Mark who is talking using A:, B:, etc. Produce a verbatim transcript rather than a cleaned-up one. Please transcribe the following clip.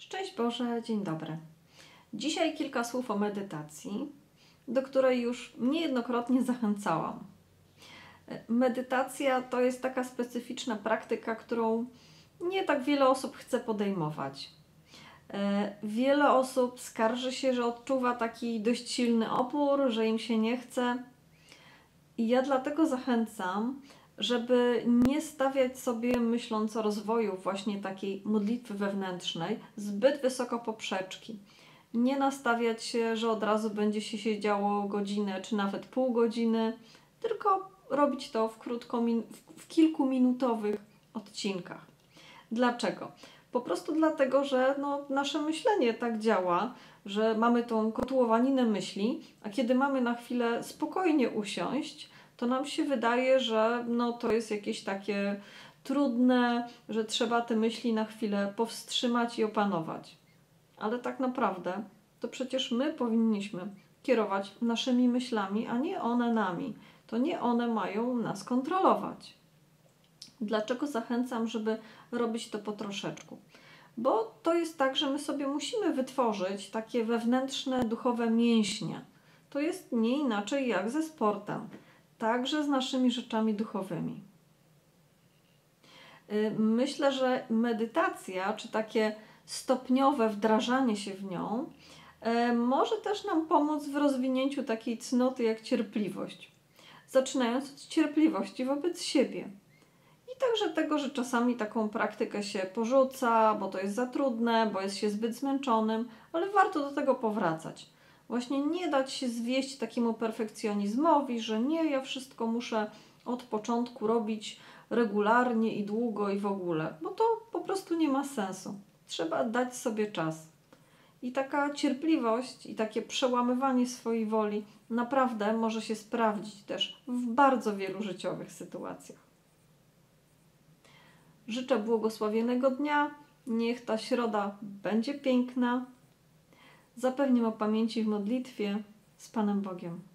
A: Szczęść Boże, dzień dobry. Dzisiaj kilka słów o medytacji, do której już niejednokrotnie zachęcałam. Medytacja to jest taka specyficzna praktyka, którą nie tak wiele osób chce podejmować. Wiele osób skarży się, że odczuwa taki dość silny opór, że im się nie chce. I ja dlatego zachęcam, żeby nie stawiać sobie, myśląc o rozwoju właśnie takiej modlitwy wewnętrznej, zbyt wysoko poprzeczki. Nie nastawiać się, że od razu będzie się siedziało godzinę czy nawet pół godziny, tylko robić to w, krótko, w kilkuminutowych odcinkach. Dlaczego? Po prostu dlatego, że no, nasze myślenie tak działa, że mamy tą kotłowaninę myśli, a kiedy mamy na chwilę spokojnie usiąść, to nam się wydaje, że no, to jest jakieś takie trudne, że trzeba te myśli na chwilę powstrzymać i opanować. Ale tak naprawdę to przecież my powinniśmy kierować naszymi myślami, a nie one nami. To nie one mają nas kontrolować. Dlaczego zachęcam, żeby robić to po troszeczku? Bo to jest tak, że my sobie musimy wytworzyć takie wewnętrzne, duchowe mięśnie. To jest nie inaczej jak ze sportem. Także z naszymi rzeczami duchowymi. Myślę, że medytacja, czy takie stopniowe wdrażanie się w nią, może też nam pomóc w rozwinięciu takiej cnoty jak cierpliwość. Zaczynając od cierpliwości wobec siebie. I także tego, że czasami taką praktykę się porzuca, bo to jest za trudne, bo jest się zbyt zmęczonym, ale warto do tego powracać. Właśnie nie dać się zwieść takiemu perfekcjonizmowi, że nie, ja wszystko muszę od początku robić regularnie i długo i w ogóle, bo to po prostu nie ma sensu. Trzeba dać sobie czas. I taka cierpliwość i takie przełamywanie swojej woli naprawdę może się sprawdzić też w bardzo wielu życiowych sytuacjach. Życzę błogosławionego dnia. Niech ta środa będzie piękna. Zapewniam o pamięci w modlitwie z Panem Bogiem.